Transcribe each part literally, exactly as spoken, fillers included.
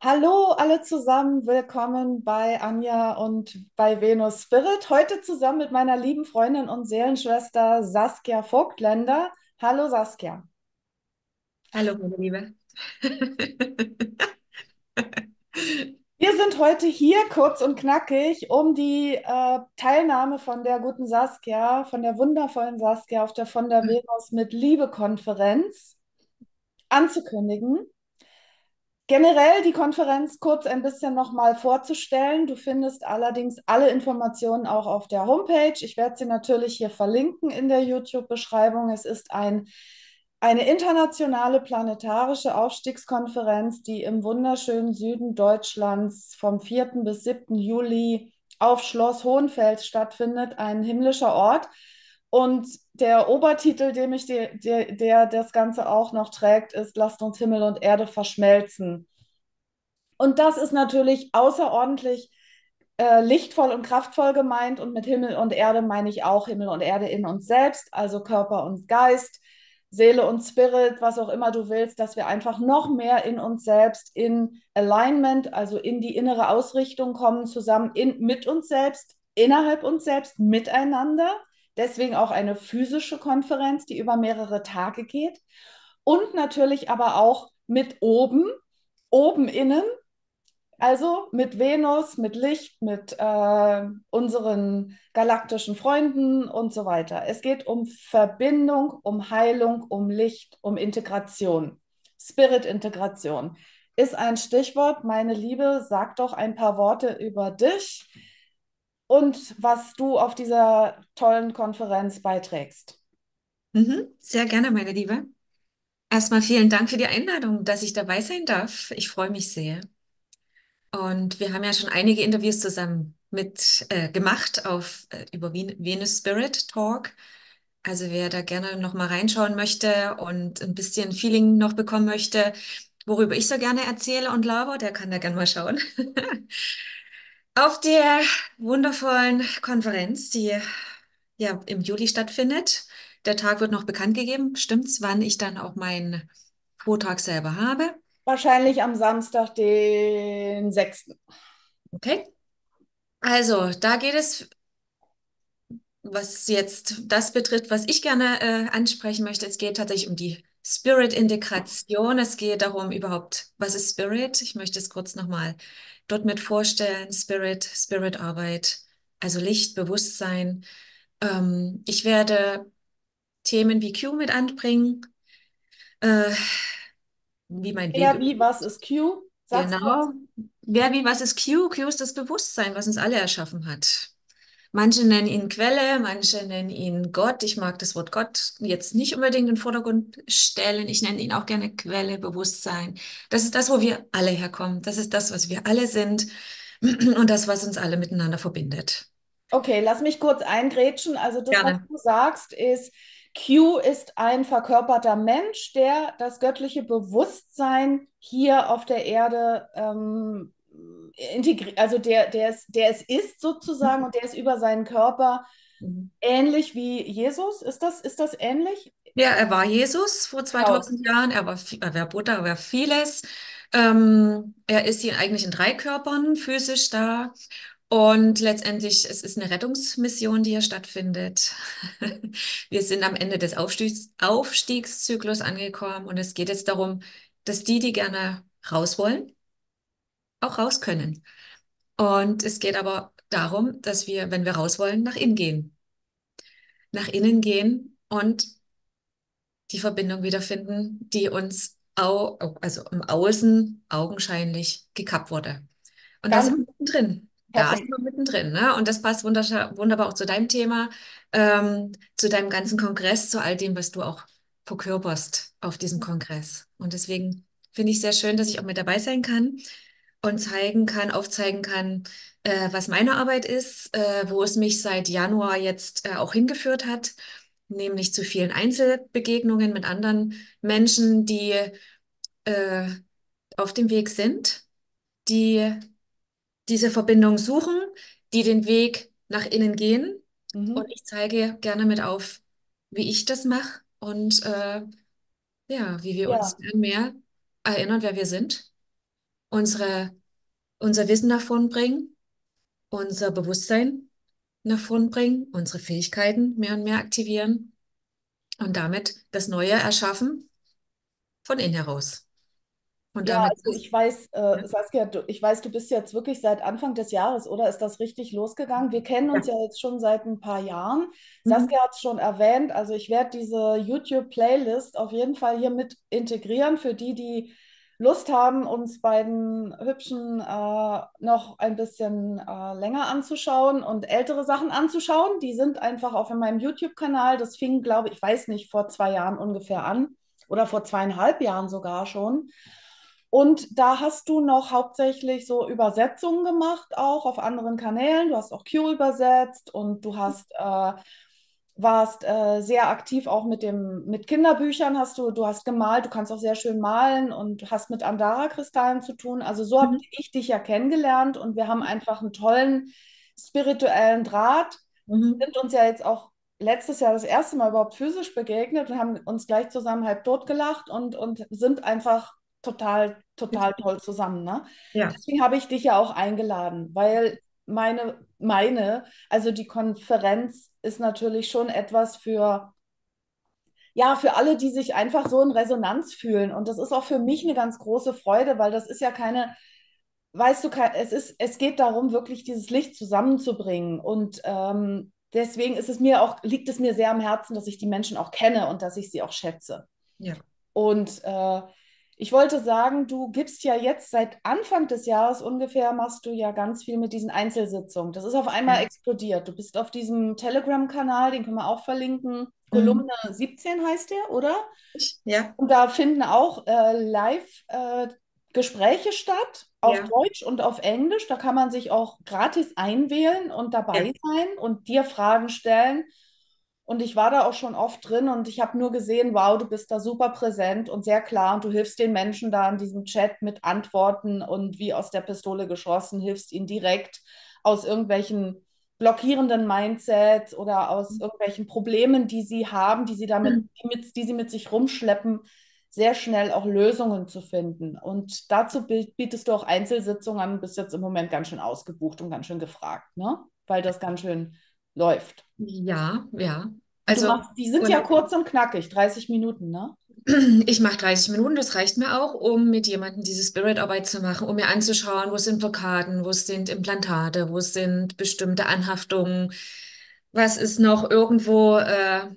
Hallo alle zusammen, willkommen bei Anja und bei Venus Spirit. Heute zusammen mit meiner lieben Freundin und Seelenschwester Saskia Vogtländer. Hallo Saskia. Hallo, meine Liebe. Wir sind heute hier kurz und knackig, um die äh, Teilnahme von der guten Saskia, von der wundervollen Saskia auf der Von der Venus mit Liebe-Konferenz anzukündigen. Generell die Konferenz kurz ein bisschen nochmal vorzustellen. Du findest allerdings alle Informationen auch auf der Homepage. Ich werde sie natürlich hier verlinken in der YouTube-Beschreibung. Es ist ein, eine internationale planetarische Aufstiegskonferenz, die im wunderschönen Süden Deutschlands vom vierten bis siebten Juli auf Schloss Hohenfels stattfindet, ein himmlischer Ort. Und der Obertitel, dem ich der, der, der das Ganze auch noch trägt, ist Lasst uns Himmel und Erde verschmelzen. Und das ist natürlich außerordentlich äh, lichtvoll und kraftvoll gemeint. Und mit Himmel und Erde meine ich auch Himmel und Erde in uns selbst, also Körper und Geist, Seele und Spirit, was auch immer du willst, dass wir einfach noch mehr in uns selbst in Alignment, also in die innere Ausrichtung kommen, zusammen in, mit uns selbst, innerhalb uns selbst, miteinander. Deswegen auch eine physische Konferenz, die über mehrere Tage geht. Und natürlich aber auch mit oben, oben innen, also mit Venus, mit Licht, mit äh, unseren galaktischen Freunden und so weiter. Es geht um Verbindung, um Heilung, um Licht, um Integration. Spirit-Integration ist ein Stichwort. Meine Liebe, sag doch ein paar Worte über dich und was du auf dieser tollen Konferenz beiträgst. Mhm, sehr gerne, meine Liebe. Erstmal vielen Dank für die Einladung, dass ich dabei sein darf. Ich freue mich sehr. Und wir haben ja schon einige Interviews zusammen mit äh, gemacht auf äh, über Ven Venus Spirit Talk. Also wer da gerne noch mal reinschauen möchte und ein bisschen Feeling noch bekommen möchte, worüber ich so gerne erzähle und laber, der kann da gerne mal schauen. Auf der wundervollen Konferenz, die ja im Juli stattfindet. Der Tag wird noch bekannt gegeben. Stimmt's, wann ich dann auch meinen Vortrag selber habe? Wahrscheinlich am Samstag, den sechsten. Okay. Also, da geht es, was jetzt das betrifft, was ich gerne äh, ansprechen möchte. Es geht tatsächlich um die Spirit-Integration. Es geht darum, überhaupt, was ist Spirit? Ich möchte es kurz nochmal dort mit vorstellen. Spirit, Spirit-Arbeit, also Licht, Bewusstsein. Ähm, ich werde Themen wie Q mit anbringen, äh, wie mein Weg Wer, wie, ist. was ist Q? Sag's kurz. Genau. Wer, wie, was ist Q? Q ist das Bewusstsein, was uns alle erschaffen hat. Manche nennen ihn Quelle, manche nennen ihn Gott. Ich mag das Wort Gott jetzt nicht unbedingt in den Vordergrund stellen. Ich nenne ihn auch gerne Quelle, Bewusstsein. Das ist das, wo wir alle herkommen. Das ist das, was wir alle sind und das, was uns alle miteinander verbindet. Okay, lass mich kurz eingrätschen. Also das, was Gerne. du sagst, ist, Q ist ein verkörperter Mensch, der das göttliche Bewusstsein hier auf der Erde ähm, integriert, also der, der, es, der es ist sozusagen und der ist über seinen Körper Mhm. ähnlich wie Jesus. Ist das, ist das ähnlich? Ja, er war Jesus vor Genau. zweitausend Jahren. Er war, vi- er war Buddha, er war vieles. Ähm, er ist hier eigentlich in drei Körpern physisch da. Und letztendlich, es ist eine Rettungsmission, die hier stattfindet. Wir sind am Ende des Aufstiegs, Aufstiegszyklus angekommen und es geht jetzt darum, dass die, die gerne raus wollen, auch raus können. Und es geht aber darum, dass wir, wenn wir raus wollen, nach innen gehen. Nach innen gehen und die Verbindung wiederfinden, die uns au also im Außen augenscheinlich gekappt wurde. Und da sind Ganz wir mittendrin. Da sind perfekt. wir mittendrin, ne? Und das passt wunderschön, wunderbar auch zu deinem Thema, ähm, zu deinem ganzen Kongress, zu all dem, was du auch verkörperst auf diesem Kongress. Und deswegen finde ich sehr schön, dass ich auch mit dabei sein kann und zeigen kann, aufzeigen kann, äh, was meine Arbeit ist, äh, wo es mich seit Januar jetzt äh, auch hingeführt hat, nämlich zu vielen Einzelbegegnungen mit anderen Menschen, die äh, auf dem Weg sind, die diese Verbindung suchen, die den Weg nach innen gehen. Und Mhm. ich zeige gerne mit auf, wie ich das mache und äh, ja, wie wir uns Ja. mehr erinnern, wer wir sind unsere, unser Wissen nach vorn bringen, unser Bewusstsein nach vorn bringen, unsere Fähigkeiten mehr und mehr aktivieren und damit das Neue erschaffen von innen heraus. Und Ja, damit, also ich weiß, ja, äh, Saskia, du, ich weiß, du bist jetzt wirklich seit Anfang des Jahres, oder ist das richtig losgegangen? Wir kennen uns ja, ja jetzt schon seit ein paar Jahren. mhm. Saskia hat es schon erwähnt, also ich werde diese YouTube-Playlist auf jeden Fall hier mit integrieren für die, die Lust haben, uns beiden Hübschen äh, noch ein bisschen äh, länger anzuschauen und ältere Sachen anzuschauen. Die sind einfach auch in meinem YouTube-Kanal. Das fing, glaube ich, ich weiß nicht, vor zwei Jahren ungefähr an oder vor zweieinhalb Jahren sogar schon. Und da hast du noch hauptsächlich so Übersetzungen gemacht, auch auf anderen Kanälen. Du hast auch Q übersetzt und du hast, äh, warst äh, sehr aktiv auch mit dem, mit Kinderbüchern hast du, du hast gemalt, du kannst auch sehr schön malen und hast mit Andara-Kristallen zu tun. Also so habe Mhm. ich dich ja kennengelernt und wir haben einfach einen tollen spirituellen Draht, Mhm. sind uns ja jetzt auch letztes Jahr das erste Mal überhaupt physisch begegnet und haben uns gleich zusammen halb tot gelacht und, und sind einfach total, total toll zusammen. Ne? Ja, Deswegen habe ich dich ja auch eingeladen, weil meine, meine, also die Konferenz ist natürlich schon etwas für, ja, für alle, die sich einfach so in Resonanz fühlen. Und das ist auch für mich eine ganz große Freude, weil das ist ja keine, weißt du, es ist, es geht darum, wirklich dieses Licht zusammenzubringen. Und ähm, deswegen ist es mir auch, liegt es mir sehr am Herzen, dass ich die Menschen auch kenne und dass ich sie auch schätze. ja. Und äh, ich wollte sagen, du gibst ja jetzt seit Anfang des Jahres ungefähr, machst du ja ganz viel mit diesen Einzelsitzungen. Das ist auf einmal Ja. explodiert. Du bist auf diesem Telegram-Kanal, den können wir auch verlinken. Mhm. Kolumne siebzehn heißt der, oder? Ich, ja, Und da finden auch äh, live äh, Gespräche statt, auf ja, Deutsch und auf Englisch. Da kann man sich auch gratis einwählen und ja. dabei sein und dir Fragen stellen. Und ich war da auch schon oft drin und ich habe nur gesehen, wow, du bist da super präsent und sehr klar und du hilfst den Menschen da in diesem Chat mit Antworten und wie aus der Pistole geschossen, hilfst ihnen direkt aus irgendwelchen blockierenden Mindsets oder aus irgendwelchen Problemen, die sie haben, die sie damit, die, mit, die sie mit sich rumschleppen, sehr schnell auch Lösungen zu finden. Und dazu bietest du auch Einzelsitzungen an, bist jetzt im Moment ganz schön ausgebucht und ganz schön gefragt, ne? Weil das ganz schön läuft. Ja, ja. Und du Also, machst, die sind ja und kurz und knackig, dreißig Minuten, ne? ich mache dreißig Minuten, das reicht mir auch, um mit jemandem diese Spirit-Arbeit zu machen, um mir anzuschauen, wo sind Blockaden, wo sind Implantate, wo sind bestimmte Anhaftungen, was ist noch irgendwo äh,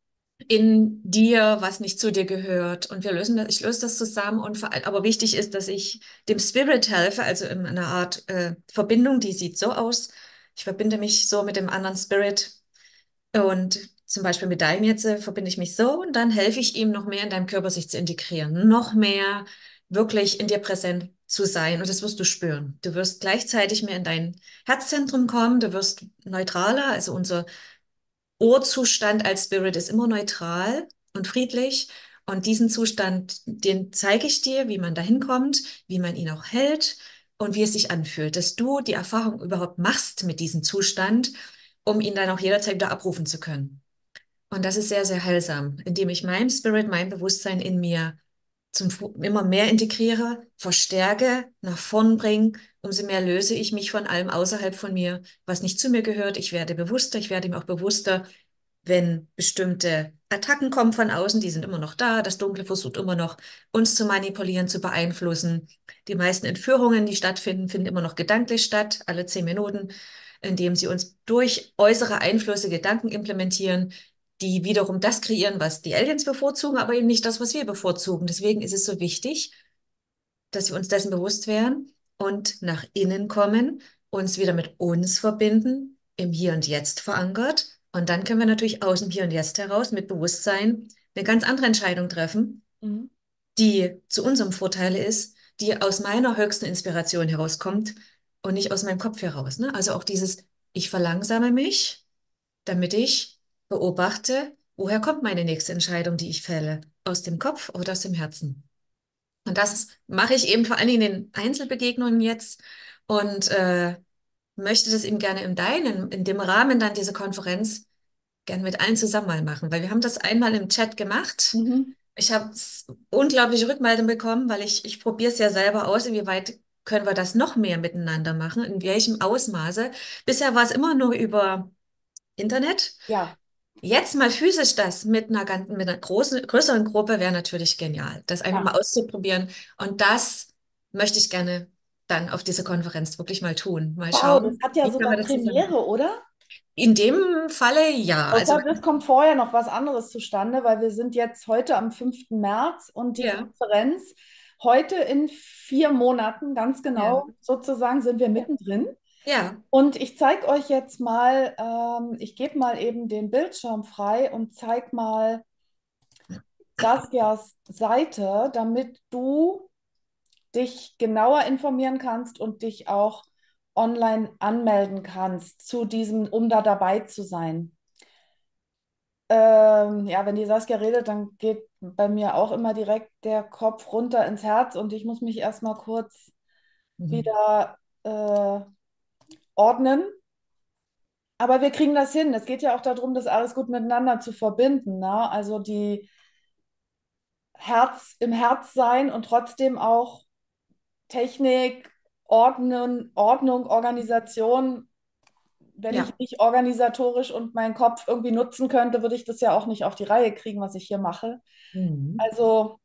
in dir, was nicht zu dir gehört. Und wir lösen das, ich löse das zusammen. Und vor allem, aber wichtig ist, dass ich dem Spirit helfe, also in einer Art äh, Verbindung, die sieht so aus. Ich verbinde mich so mit dem anderen Spirit. Und zum Beispiel mit deinem jetzt äh, verbinde ich mich so und dann helfe ich ihm noch mehr in deinem Körper sich zu integrieren, noch mehr wirklich in dir präsent zu sein. Und das wirst du spüren. Du wirst gleichzeitig mehr in dein Herzzentrum kommen, du wirst neutraler, also unser Urzustand als Spirit ist immer neutral und friedlich. Und diesen Zustand, den zeige ich dir, wie man dahin kommt, wie man ihn auch hält und wie es sich anfühlt, dass du die Erfahrung überhaupt machst mit diesem Zustand, um ihn dann auch jederzeit wieder abrufen zu können. Und das ist sehr, sehr heilsam, indem ich mein Spirit, mein Bewusstsein in mir zum, Fu- immer mehr integriere, verstärke, nach vorn bringe, umso mehr löse ich mich von allem außerhalb von mir, was nicht zu mir gehört. Ich werde bewusster, ich werde mir auch bewusster, wenn bestimmte Attacken kommen von außen, die sind immer noch da. Das Dunkle versucht immer noch, uns zu manipulieren, zu beeinflussen. Die meisten Entführungen, die stattfinden, finden immer noch gedanklich statt, alle zehn Minuten, indem sie uns durch äußere Einflüsse Gedanken implementieren, die wiederum das kreieren, was die Aliens bevorzugen, aber eben nicht das, was wir bevorzugen. Deswegen ist es so wichtig, dass wir uns dessen bewusst werden und nach innen kommen, uns wieder mit uns verbinden, im Hier und Jetzt verankert. Und dann können wir natürlich aus dem Hier und Jetzt heraus mit Bewusstsein eine ganz andere Entscheidung treffen, Mhm. die zu unserem Vorteil ist, die aus meiner höchsten Inspiration herauskommt und nicht aus meinem Kopf heraus. Ne? Also auch dieses, ich verlangsame mich, damit ich beobachte, woher kommt meine nächste Entscheidung, die ich fälle? Aus dem Kopf oder aus dem Herzen? Und das mache ich eben vor allen Dingen in den Einzelbegegnungen jetzt und äh, möchte das eben gerne im Deinen, in dem Rahmen dann diese Konferenz gerne mit allen zusammen mal machen, weil wir haben das einmal im Chat gemacht Mhm. Ich habe unglaubliche Rückmeldungen bekommen, weil ich, ich probiere es ja selber aus, inwieweit können wir das noch mehr miteinander machen, in welchem Ausmaße. Bisher war es immer nur über Internet. Ja, Jetzt mal physisch das mit einer ganzen, mit einer großen, größeren Gruppe wäre natürlich genial, das einfach ja. mal auszuprobieren. Und das möchte ich gerne dann auf dieser Konferenz wirklich mal tun. Mal Wow, das schauen, hat ja wie kann man sogar das zusammen. Premiere, oder? In dem Falle ja. Also, Außer es kommt vorher noch was anderes zustande, weil wir sind jetzt heute am fünften März und die ja, Konferenz heute in vier Monaten, ganz ja, genau sozusagen, sind wir mittendrin. ja, Und ich zeige euch jetzt mal, ähm, ich gebe mal eben den Bildschirm frei und zeige mal Saskias Seite, damit du dich genauer informieren kannst und dich auch online anmelden kannst zu diesem, um da dabei zu sein. Ähm, ja, wenn die Saskia redet, dann geht bei mir auch immer direkt der Kopf runter ins Herz und ich muss mich erstmal kurz mhm. wieder äh, ordnen. Aber wir kriegen das hin. Es geht ja auch darum, das alles gut miteinander zu verbinden, ne? Also die Herz im Herz sein und trotzdem auch Technik, Ordnung, Ordnung, Organisation. Wenn ich Ja. nicht organisatorisch und meinen Kopf irgendwie nutzen könnte, würde ich das ja auch nicht auf die Reihe kriegen, was ich hier mache. Mhm. Also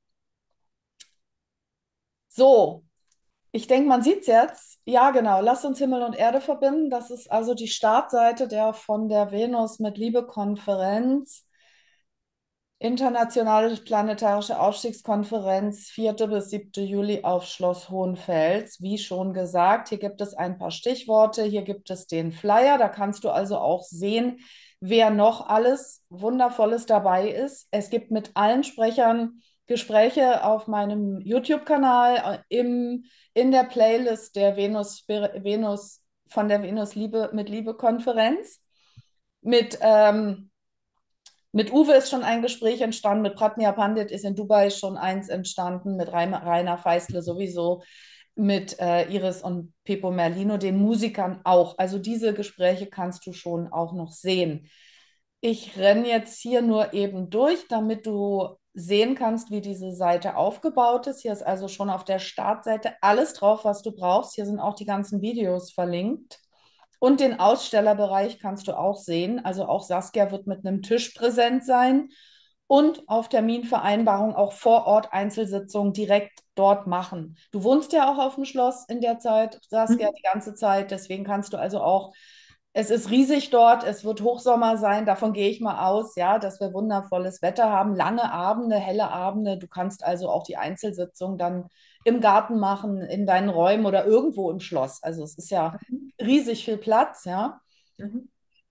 so, ich denke, man sieht es jetzt. Ja, genau. Lasst uns Himmel und Erde verbinden. Das ist also die Startseite der von der Venus mit Liebe Konferenz. Internationale Planetarische Aufstiegskonferenz, vierten bis siebten Juli auf Schloss Hohenfels. Wie schon gesagt, hier gibt es ein paar Stichworte, hier gibt es den Flyer, da kannst du also auch sehen, wer noch alles Wundervolles dabei ist. Es gibt mit allen Sprechern Gespräche auf meinem YouTube-Kanal, äh, im, in der Playlist der Venus, Venus von der Venus Liebe mit Liebe Konferenz. Mit ähm, mit Uwe ist schon ein Gespräch entstanden, mit Pratnya Pandit ist in Dubai schon eins entstanden, mit Rainer Feißle sowieso, mit äh, Iris und Pepo Merlino, den Musikern auch. Also diese Gespräche kannst du schon auch noch sehen. Ich renne jetzt hier nur eben durch, damit du sehen kannst, wie diese Seite aufgebaut ist. Hier ist also schon auf der Startseite alles drauf, was du brauchst. Hier sind auch die ganzen Videos verlinkt. Und den Ausstellerbereich kannst du auch sehen. Also auch Saskia wird mit einem Tisch präsent sein und auf Terminvereinbarung auch vor Ort Einzelsitzungen direkt dort machen. Du wohnst ja auch auf dem Schloss in der Zeit, Saskia, Mhm. die ganze Zeit. Deswegen kannst du also auch, es ist riesig dort, es wird Hochsommer sein, davon gehe ich mal aus, ja, dass wir wundervolles Wetter haben, lange Abende, helle Abende. Du kannst also auch die Einzelsitzung dann im Garten machen, in deinen Räumen oder irgendwo im Schloss. Also es ist ja Mhm. riesig viel Platz, ja. Mhm.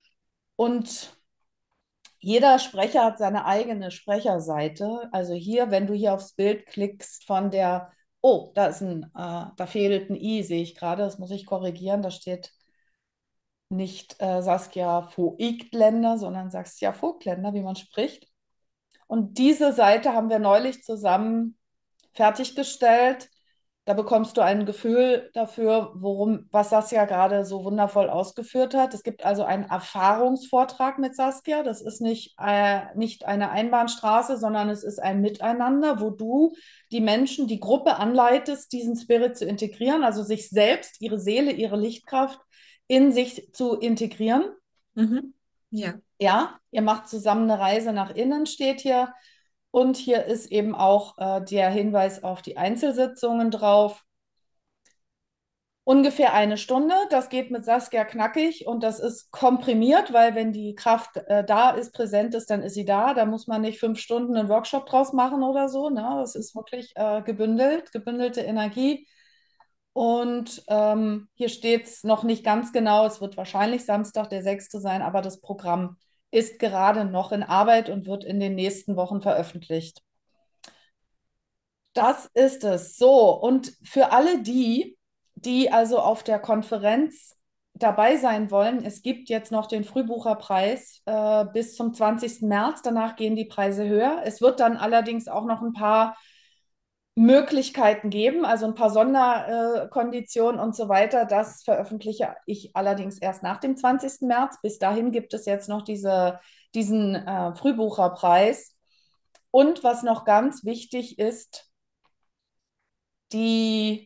Und jeder Sprecher hat seine eigene Sprecherseite. Also hier, wenn du hier aufs Bild klickst von der, oh, da ist ein, äh, da fehlt ein I, sehe ich gerade, das muss ich korrigieren. Da steht nicht äh, Saskia Voigtländer, sondern Saskia Vogtländer, wie man spricht. Und diese Seite haben wir neulich zusammen fertiggestellt. Da bekommst du ein Gefühl dafür, worum, was Saskia gerade so wundervoll ausgeführt hat. Es gibt also einen Erfahrungsvortrag mit Saskia. Das ist nicht, äh, nicht eine Einbahnstraße, sondern es ist ein Miteinander, wo du die Menschen, die Gruppe anleitest, diesen Spirit zu integrieren, also sich selbst, ihre Seele, ihre Lichtkraft in sich zu integrieren. Mhm. Ja. Ja, ihr macht zusammen eine Reise nach innen, steht hier. Und hier ist eben auch äh, der Hinweis auf die Einzelsitzungen drauf. Ungefähr eine Stunde. Das geht mit Saskia knackig und das ist komprimiert, weil wenn die Kraft äh, da ist, präsent ist, dann ist sie da. Da muss man nicht fünf Stunden einen Workshop draus machen oder so. Ne? Das ist wirklich äh, gebündelt, gebündelte Energie. Und ähm, hier steht es noch nicht ganz genau. Es wird wahrscheinlich Samstag der sechste sein, aber das Programm ist gerade noch in Arbeit und wird in den nächsten Wochen veröffentlicht. Das ist es. So, und für alle die, die also auf der Konferenz dabei sein wollen, es gibt jetzt noch den Frühbucherpreis äh, bis zum zwanzigsten März. Danach gehen die Preise höher. Es wird dann allerdings auch noch ein paar Möglichkeiten geben, also ein paar Sonderkonditionen und so weiter. Das veröffentliche ich allerdings erst nach dem zwanzigsten März. Bis dahin gibt es jetzt noch diese, diesen äh, Frühbucherpreis. Und was noch ganz wichtig ist, die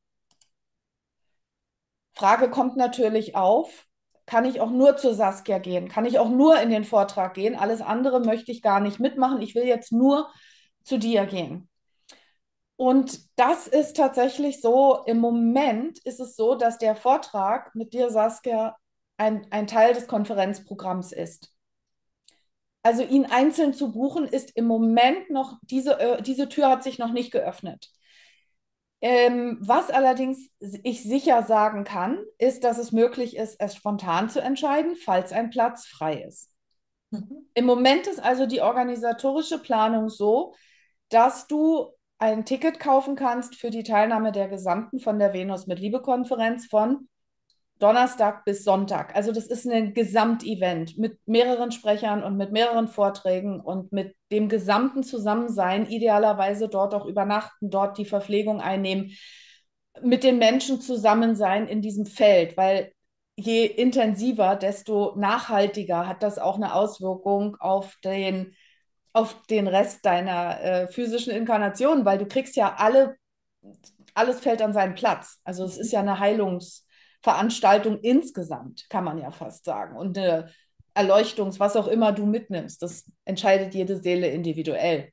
Frage kommt natürlich auf, kann ich auch nur zu Saskia gehen? Kann ich auch nur in den Vortrag gehen? Alles andere möchte ich gar nicht mitmachen. Ich will jetzt nur zu dir gehen. Und das ist tatsächlich so, im Moment ist es so, dass der Vortrag mit dir, Saskia, ein, ein Teil des Konferenzprogramms ist. Also ihn einzeln zu buchen, ist im Moment noch, diese, äh, diese Tür hat sich noch nicht geöffnet. Ähm, was allerdings ich sicher sagen kann, ist, dass es möglich ist, es spontan zu entscheiden, falls ein Platz frei ist. Mhm. Im Moment ist also die organisatorische Planung so, dass du ein Ticket kaufen kannst für die Teilnahme der gesamten von der Venus mit Liebe-Konferenz von Donnerstag bis Sonntag. Also das ist ein Gesamtevent mit mehreren Sprechern und mit mehreren Vorträgen und mit dem gesamten Zusammensein, idealerweise dort auch übernachten, dort die Verpflegung einnehmen, mit den Menschen zusammen sein in diesem Feld, weil je intensiver, desto nachhaltiger hat das auch eine Auswirkung auf den, auf den Rest deiner äh, physischen Inkarnation, weil du kriegst ja alle, alles fällt an seinen Platz. Also es ist ja eine Heilungsveranstaltung insgesamt, kann man ja fast sagen. Und eine Erleuchtungs-, was auch immer du mitnimmst, das entscheidet jede Seele individuell.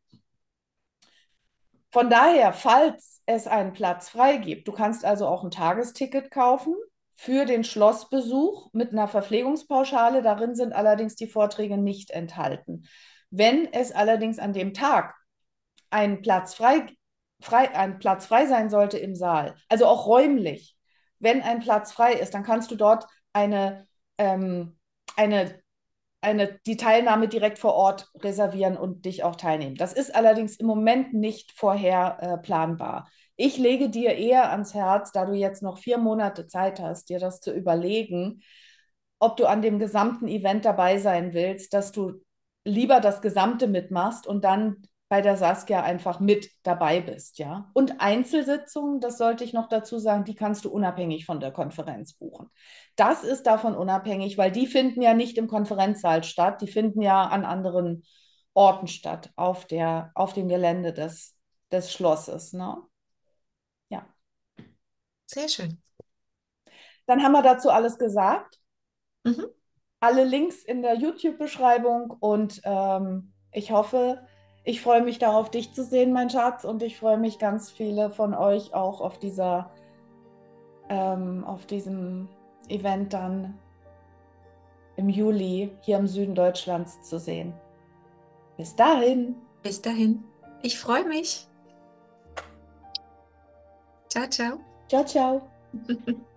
Von daher, falls es einen Platz frei gibt, du kannst also auch ein Tagesticket kaufen für den Schlossbesuch mit einer Verpflegungspauschale. Darin sind allerdings die Vorträge nicht enthalten. Wenn es allerdings an dem Tag ein Platz frei, frei, ein Platz frei sein sollte im Saal, also auch räumlich, wenn ein Platz frei ist, dann kannst du dort eine, ähm, eine eine, die Teilnahme direkt vor Ort reservieren und dich auch teilnehmen. Das ist allerdings im Moment nicht vorher äh, planbar. Ich lege dir eher ans Herz, da du jetzt noch vier Monate Zeit hast, dir das zu überlegen, ob du an dem gesamten Event dabei sein willst, dass du lieber das Gesamte mitmachst und dann bei der Saskia einfach mit dabei bist, ja. Und Einzelsitzungen, das sollte ich noch dazu sagen, die kannst du unabhängig von der Konferenz buchen. Das ist davon unabhängig, weil die finden ja nicht im Konferenzsaal statt, die finden ja an anderen Orten statt, auf der, auf dem Gelände des, des Schlosses, ne? Ja. Sehr schön. Dann haben wir dazu alles gesagt. Mhm. Alle Links in der YouTube-Beschreibung und ähm, ich hoffe, ich freue mich darauf, dich zu sehen, mein Schatz, und ich freue mich ganz viele von euch auch auf dieser, ähm, auf diesem Event dann im Juli hier im Süden Deutschlands zu sehen. Bis dahin. Bis dahin. Ich freue mich. Ciao, ciao. Ciao, ciao.